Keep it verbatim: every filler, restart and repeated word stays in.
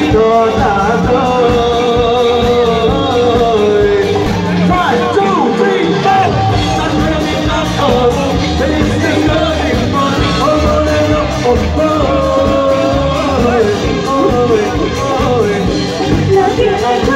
cho ta thôi. Five, two, three, four. I'm really not over. This is nothing but over and over. Oh, oh, oh, oh.